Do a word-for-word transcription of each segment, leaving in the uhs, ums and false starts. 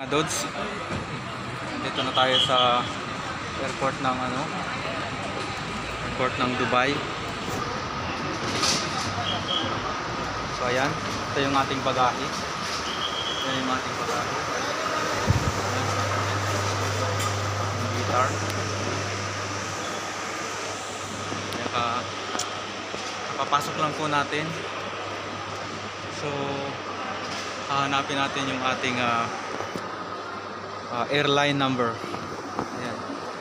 Dods, dito na tayo sa airport ng ano airport ng Dubai. So ayan, ito yung ating bagahe. Ito yung ating bagahe. Yung guitar. Kaya kapapasok lang po natin. So hahanapin natin yung ating uh, Uh, airline number. Ayan.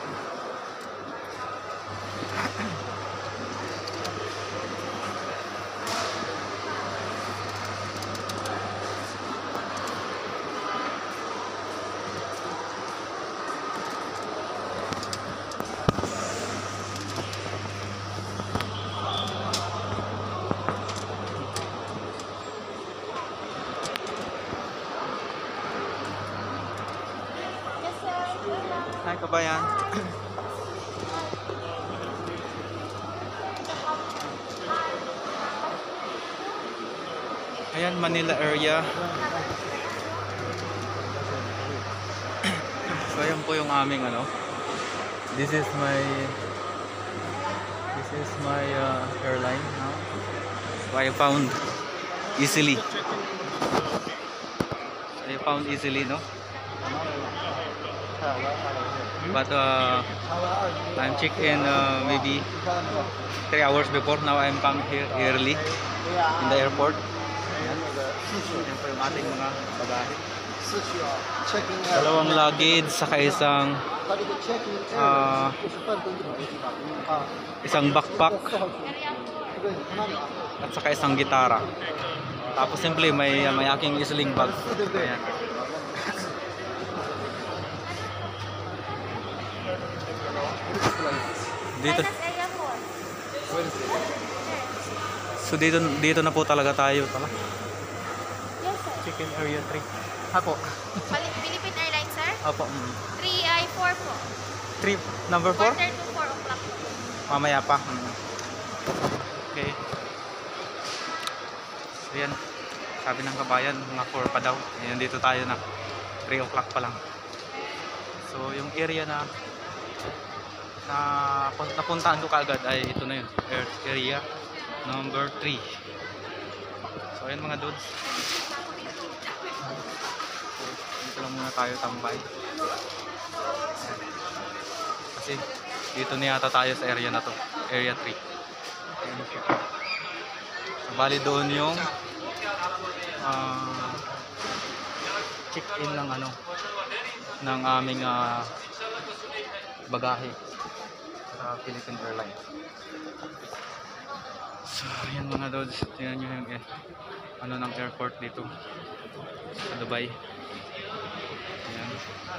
Hi kabayan. Ayan, Manila area. So ayan po yung aming ano. This is my This is my uh, airline now. So I found easily. I found easily, no? But uh, I'm checked in uh, maybe three hours before. Now I'm come here early in the airport. Ayan. Ayan po yung ating mga bagahe. Dalawang luggage saka isang uh, isang backpack at saka isang gitara. Tapos simple may may aking sling bag. Ayan. Dito. So dito dito na po talaga tayo pala. Yes, sir. Chicken area three. Ako. Philippine Airlines, sir? Opo. Mm. three I four po. three number four? Quarter to four o'clock po. Mamaya pa. Mm. Okay. So yan. Sabi ng kabayan, mga four pa daw. Ayan, dito tayo na. three o'clock pa lang. So yung area na na napuntahan ko kaagad ay ito na yun, area number three. So ayan mga dudes, dito lang muna tayo tambay kasi dito na yata tayo sa area na to, area three. So bali doon yung uh, check-in ng ano ng aming uh, bagahe sa Philippine Airlines. So ayan mga dods, tingnan nyo yung eh, ano ng airport dito sa Dubai. Ayan.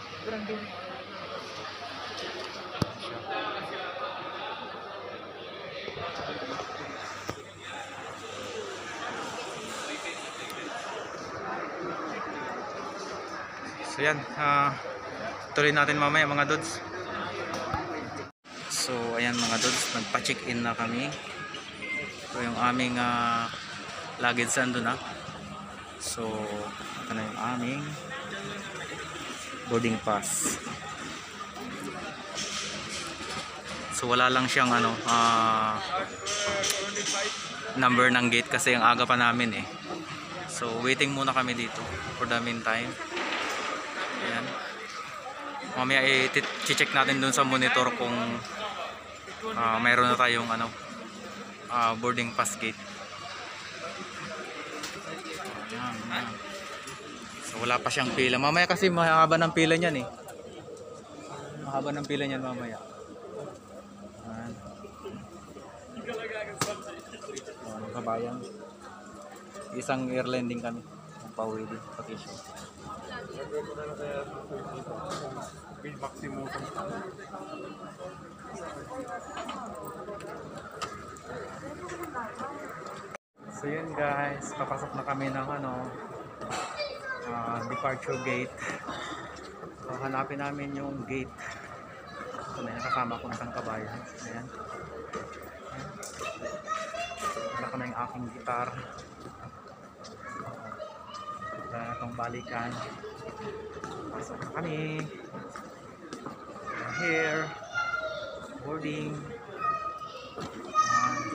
So yan, uh, tuloy natin mamaya mga dods. So ayan mga dods, nagpa-check-in na kami. So yung aming uh, luggage ando na. So ito na yung aming boarding pass. So wala lang siyang ano uh, number ng gate kasi ang aga pa namin eh. So waiting muna kami dito for the meantime. Ayan. Mamaya i-check natin dun sa monitor kung Uh, mayroon na tayong ano uh, boarding pass gate. Ayan, ayan. So wala pa siyang pila. Mamaya kasi mahaba ng pila niyan eh. Mahaba ng pila niyan mamaya. Ayan. So, ano kabayan? Isang airline din kami. Ang pauwi din. Vacation. Maximum. So yun guys, papasok na kami ng ano uh, departure gate. So hanapin namin yung gate. So may nakasama ko ng kabayan. Ayan. Wala ko na yung aking guitar. Uh, itong balikan. Pasok na kami. We're here. Boarding. Ayan.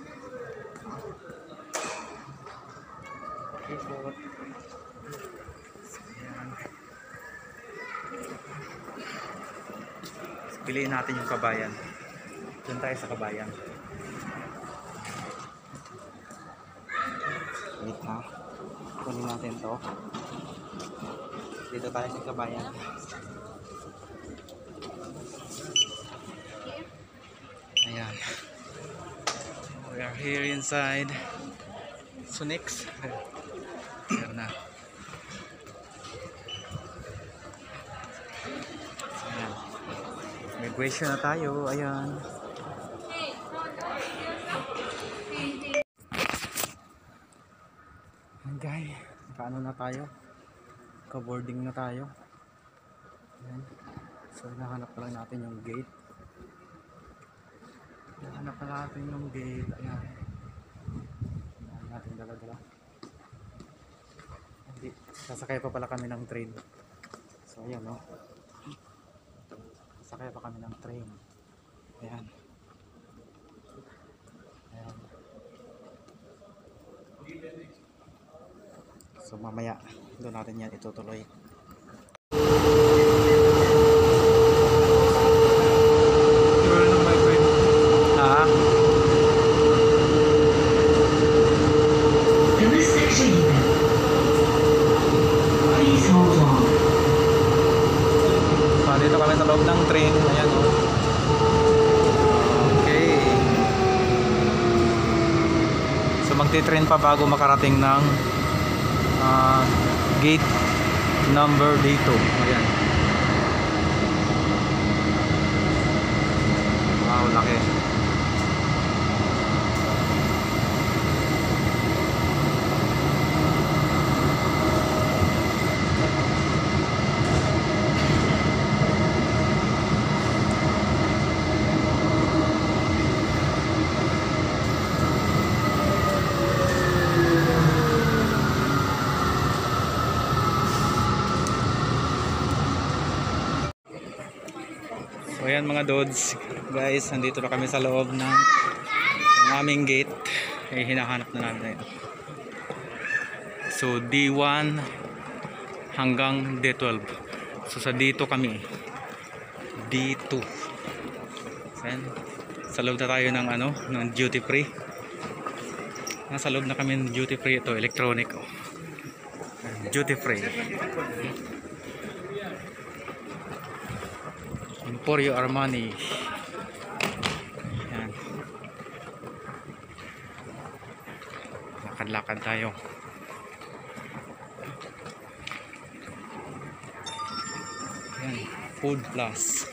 Ikot. Ayan. So, piliin natin yung kabayan. Doon tayo sa kabayan. Wait ha. Kunin natin to. Dito tayo sa kabayan. Ayan. We are here inside Sunix. Ayan na. Ayan. Migration na tayo. Ayan. Ayan guys. Kaano na tayo? Ka-boarding na tayo. Ayan. So hinahanap pa lang natin yung gate. Hinahanap pa natin yung gate. Ayan. Hinahanap natin dala-dala. Hindi. Sasakay pa pala kami ng train. So ayan o. No? Sasakay pa kami ng train. Ayan. Ayan. So mamaya doon natin yan itutuloy. Ah. The next station, please hold on. So dito kami sa loob ng train. Ayan o. Oh. Okay. So magti-train pa bago makarating ng Uh, gate number dito. Ayan. Wow, laki. So ayan mga dods, guys, nandito na kami sa loob ng aming gate. Eh, hinahanap na namin ito. So D one hanggang D twelve. So sa dito kami D two. So, ayan. Sa loob na tayo ng ano, ng duty free. Nasa loob na kami ng duty free. Ito, electronic oh. Duty free. Emporio Armani. Ayan. Lakad-lakad tayo. Ayan. Food Plus.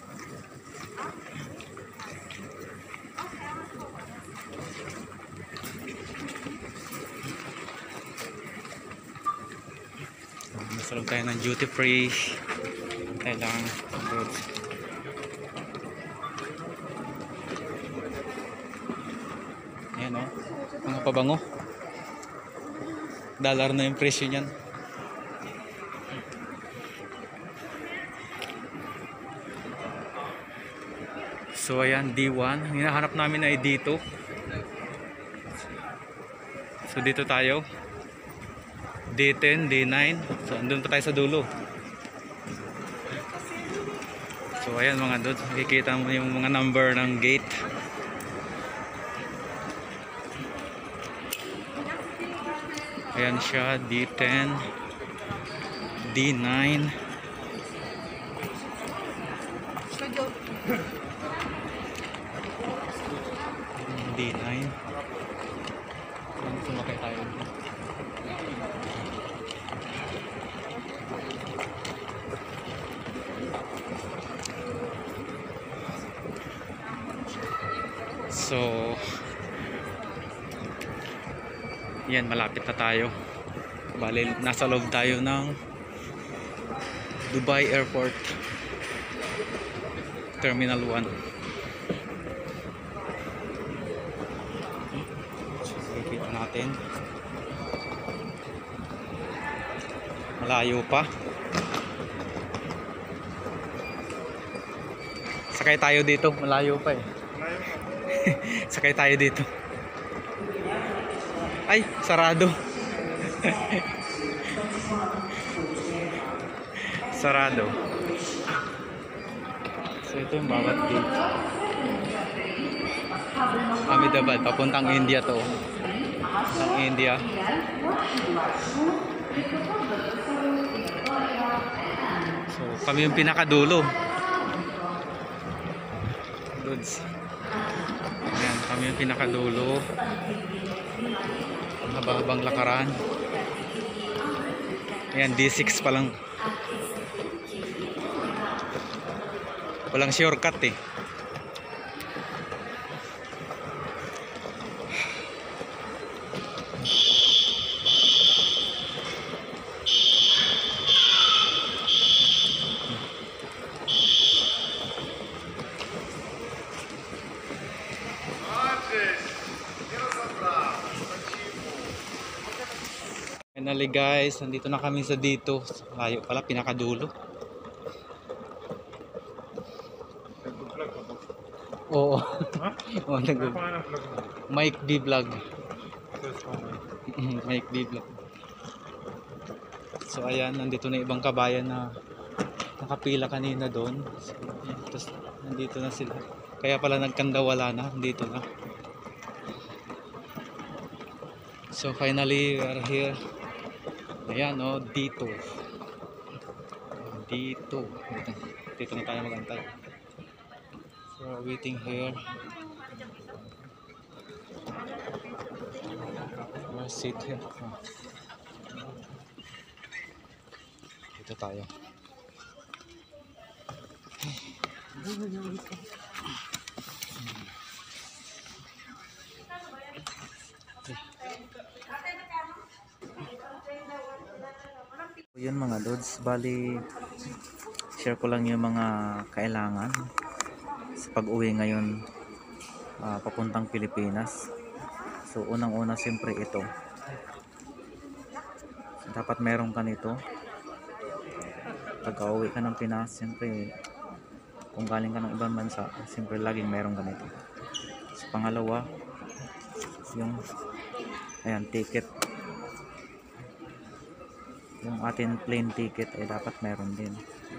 Nasa loob tayo ng duty free. Tayo lang. Good. Ayan o, mga pabango. Dollar na yung presyo niyan. So ayan, D one. Hinahanap namin ay dito. So dito tayo. D ten, D nine. So andun pa tayo sa dulo. So ayan mga dudes, makikita mo yung mga number ng gate. Ayan siya, D ten, D nine, D nine. Sumakay tayo. So yan, malapit na tayo. Bale, nasa loob tayo ng Dubai Airport Terminal one. Nakikita natin. Malayo pa. Sakay tayo dito, malayo pa eh. Sakay tayo dito. Ay, sarado. Sarado. So ito yung bawat gate. Ahmedabad, papuntang India to. Papuntang India. So kami yung pinakadulo. Dudes. Ayan, kami yung pinakadulo. Ang haba-habang lakaran. Ayan, D six pa lang. Walang shortcut eh. Finally guys, nandito na kami sa dito. Layo pala, pinakadulo. Oo. Ha? Oo, nag- Ano pangalan ng vlog mo? Mike D Vlog. Search mo. Mike D Vlog. So ayan, nandito na ibang kabayan na nakapila kanina doon. So, ayan, tapos nandito na sila. Kaya pala nagkandawala na, nandito na. So finally, we are here. Ayan o, oh, dito. Dito. Dito na tayo magantay. So waiting here. We'll sit here. Oh. Dito tayo. Yun mga lods, bali share ko lang yung mga kailangan sa pag-uwi ngayon uh, papuntang Pilipinas. So unang una siyempre ito, dapat meron ka nito pag uwi ka ng Pinas. Siyempre kung galing ka ng ibang bansa, siyempre laging meron ka nito. So pangalawa, yung ayan, ticket, yung atin plane ticket ay dapat meron din.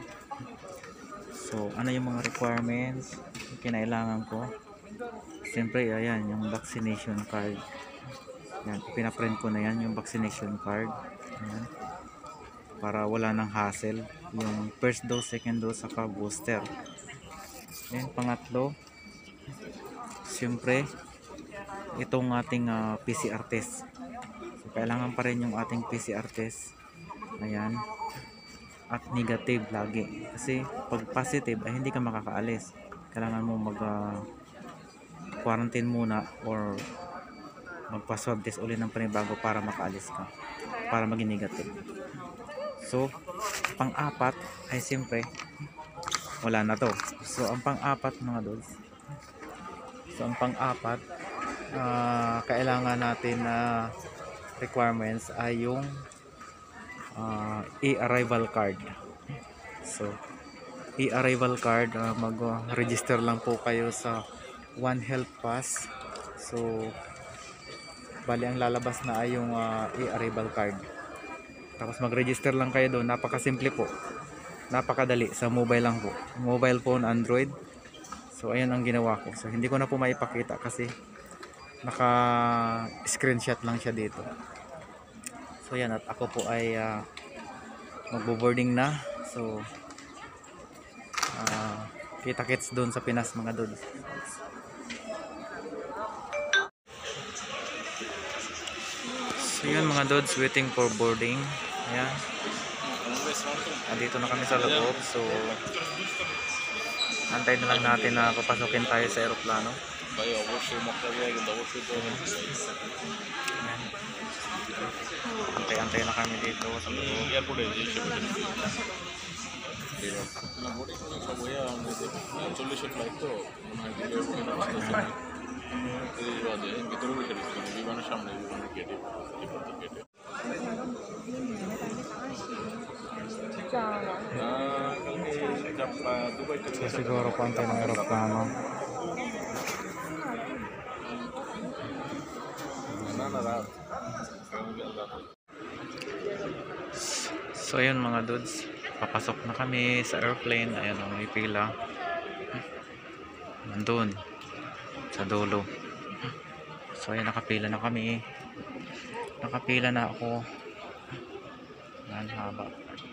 So ano yung mga requirements yung kinailangan ko? Siyempre ayan, yung vaccination card. Yan, pinaprint ko na yan, yung vaccination card. Ayan, para wala nang hassle. Yung first dose, second dose, saka booster. Ayan, pangatlo, siyempre itong ating uh, P C R test. So, kailangan pa rin yung ating P C R test. Ayan, at negative lagi, kasi pag positive ay hindi ka makakaalis. Kailangan mo mag uh, quarantine muna or magpa-swab test ulit ng panibago para makaalis ka, para maging negative. So pang-apat ay siyempre wala na to. So ang pang-apat mga dods, so ang pang-apat uh, kailangan natin na uh, requirements ay yung Uh, e-arrival card. So e-arrival card, uh, mag-register lang po kayo sa One Health Pass. So bali ang lalabas na ay yung uh, e-arrival card. Tapos mag-register lang kayo doon. Napakasimple po, napakadali, sa mobile lang po, mobile phone, Android. So ayan ang ginawa ko. So hindi ko na po maipakita kasi naka screenshot lang siya dito. So yan, at ako po ay uh, magbo-boarding na. So uh, kita-kits doon sa Pinas mga dudes. So yan mga dudes, waiting for boarding. Ayan, andito na kami sa loob. So antayin na lang natin na papasukin tayo sa aeroplano. Antay-antay na kami dito sa loob. So siguro pantay ng aeroplano. So ayun mga dudes, papasok na kami sa airplane. Ayun ang may pila nandun sa dulo. So ayun, nakapila na kami. Nakapila na ako. Yan, haba.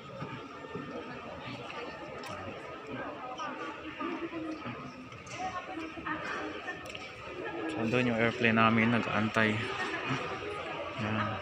So doon yung airplane namin nag-aantay. Yan.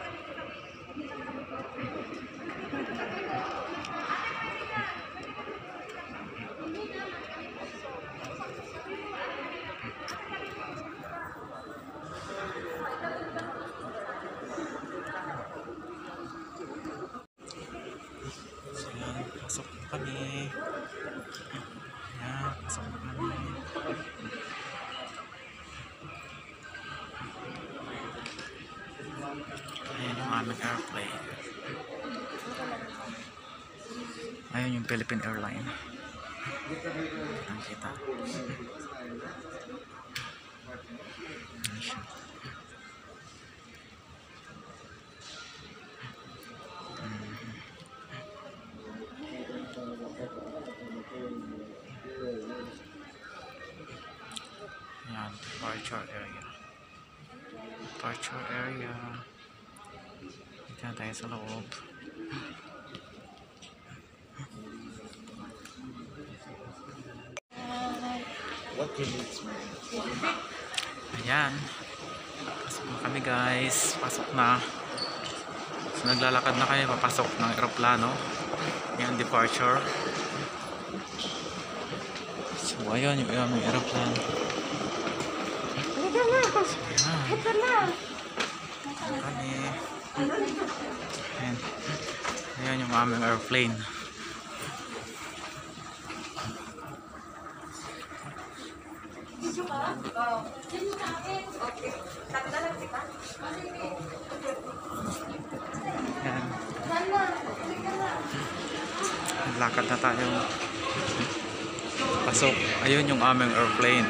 So yan, pasok na kami. Yan, pasok na kami. Ayan yung aming airplane. Ayun yung Philippine Airline. Nakita. Ayan siya. Ayan, departure area. Departure area. Diyan tayo sa loob. Ayan. Pasok na kami guys. Pasok na. So naglalakad na kami papasok ng aeroplano. Ayan, departure. So ayun yung aming aeroplano. So ayan. Kami. Ayan. Ayan yung aming airplane. Ayan. Lakad na tayo. Pasok. Ayun yung aming airplane.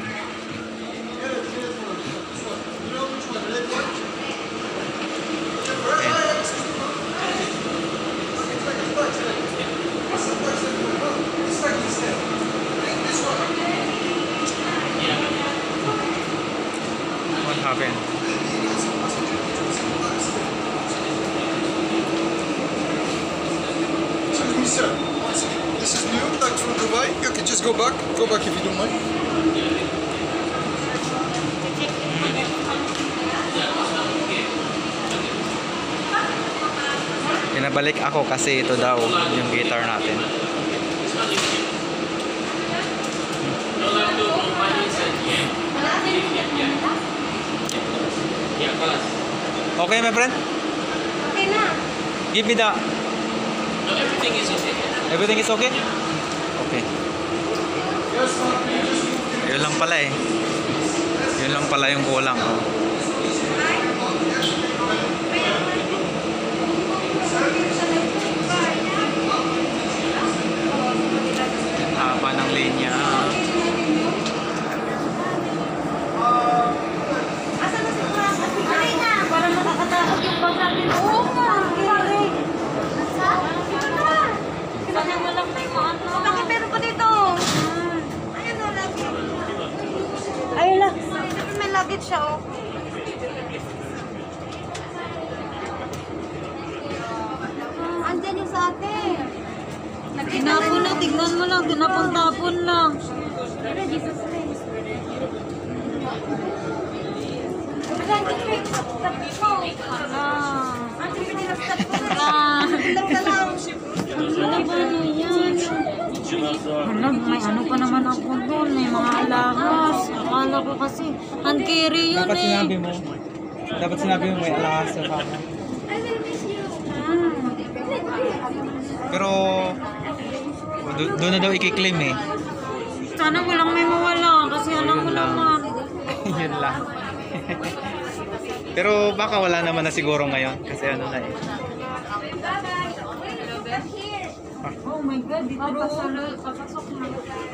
What happened? Sir, this is new, back from Dubai. You can just go back, go back if you don't mind. Pinabalik ako kasi ito daw yung guitar natin. Okay, my friend? Okay na. Give me the... Everything is okay. Everything is okay? Okay. Yun lang pala eh. Yun lang pala yung kulang. Oh. Haba ng linya. Para makakatakot yung bag natin. Oo nga. Sana walang may maano. Bakit meron pa dito? Ayun o, luggage. Ayun lang. May luggage siya o. Andyan yung sa atin. Tinapon lang, tignan mo lang, tinapon-tapon lang. Jesus Christ. Ah. Ah. Ano ba ano yan? Hala, may ano pa naman ako doon, may mga alahas. Akala ko kasi, hand carry yun Dapat eh. sinabi mo. Dapat sinabi mo may alahas sa kama. Pero do- doon na daw i-claim eh. Sana walang may mawala, kasi alam mo Yun lang. naman. Yun lang. Pero baka wala naman na siguro ngayon kasi ano na eh. Oh my God, dito papasok, papasok na.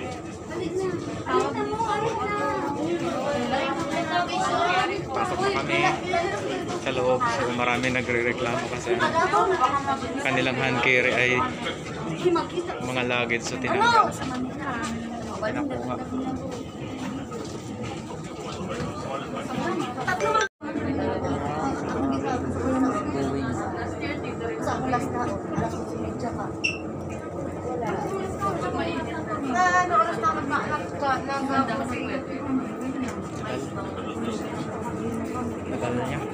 Pasok na kami sa loob. So marami nagre-reklamo kasi kanilang hand carry ay mga luggage so tinanggal. Pinakuha. Na ano oras na mag-maanak ka na Tagal na niya.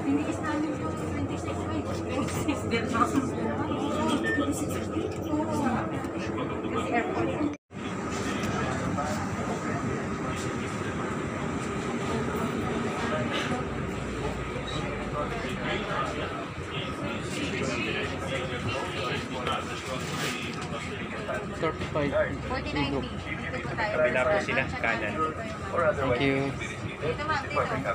thirty-five. forty ninety. Dito tayo. Kabila po sila, kanan. Thank you. Dito ma'am, dito.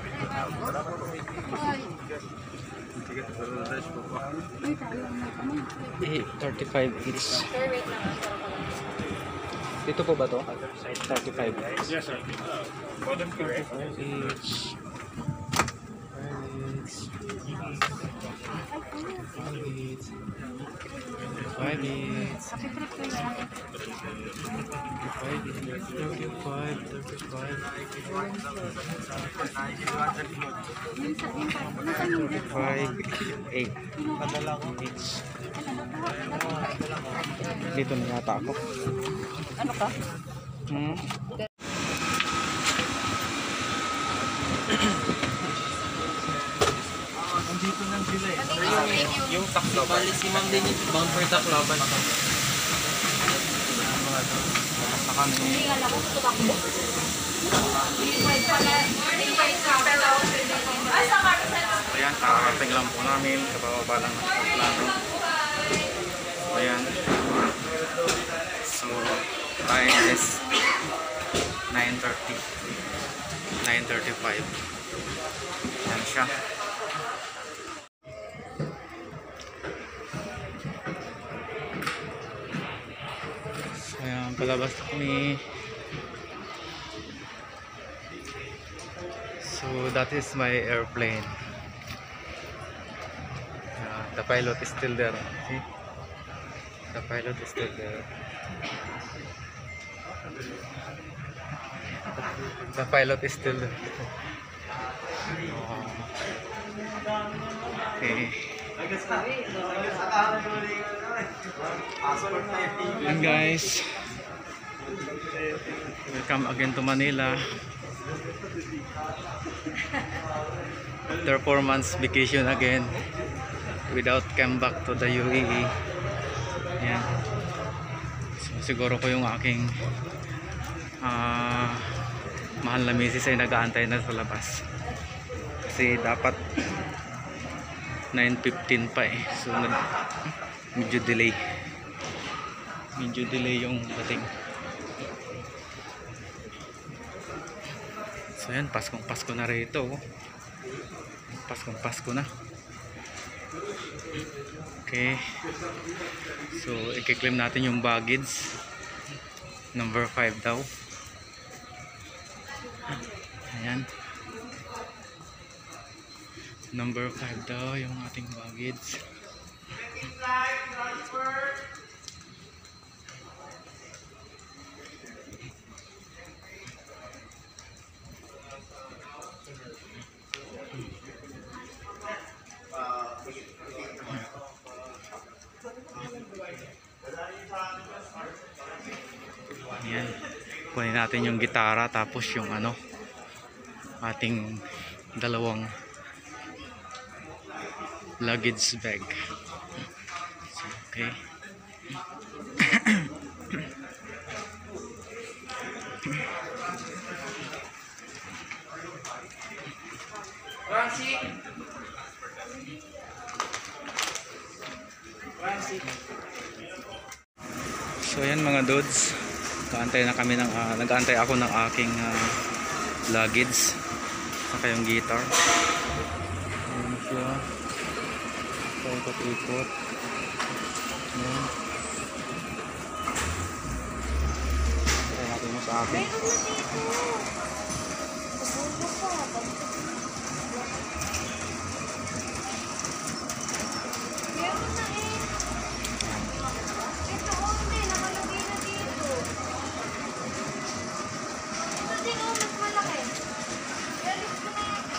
Eh, thirty-five each. Sir, wait lang. Dito po ba to? thirty-five. Yes, sir. thirty-five each. Five each. Five each. Thirty-five. Thirty-five. Thirty-five. Eight. Each. Dito na yata ako. Ano ka? Hmm. Andito nang sila eh. Yung taklo ba? Bali si Ma'am din bound for Tacloban. Mga to. Sa kami. Hindi nga lang ako tumakbo. Ayan, kakarating lang po namin. Kabababa lang ng plano. Ayan. So, time is nine thirty. nine thirty-five. Ayan siya. So, ayan, palabas na kami. So, that is my airplane. Uh, the pilot is still there. See? The pilot is still there. The pilot is still there. Oh. Okay. And guys, welcome again to Manila. After four months vacation again, without come back to the U A E. Yan. So, siguro ko yung aking uh, mahal na misis ay nag-aantay na sa labas. Kasi dapat nine fifteen pa eh. So medyo delay. Medyo delay yung dating. So yan, Paskong Pasko na rito. Paskong Pasko na. Okay. So i-claim natin yung baggage. Number five daw. Ayan. Number five daw yung ating baggage. Ayan. Kunin natin yung gitara tapos yung ano ating dalawang luggage bag. So, okay. So yan mga dudes, nag-aantay na kami ng uh, nag-aantay ako ng aking uh, luggage saka yung guitar. Ayan siya. So ikot-ikot. Ayan. Grabe. Meron na dito. Pagulo pa. Meron na eh. Ito oh, hindi. Nakalagay na dito. Ito din oh, mas malaki. Galit ko na yan.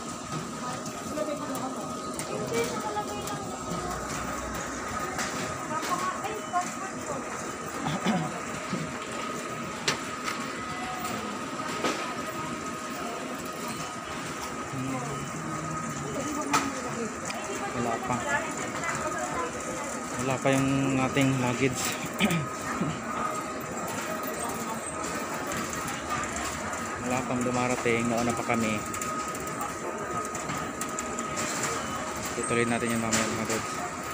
Hindi, nakalagay lang dito. Napaka, ay, passport ko. Wala pa. Wala pa yung ating luggage. Wala pang dumarating. Nauna pa kami. Tutuloy natin yung mamaya mga dudes.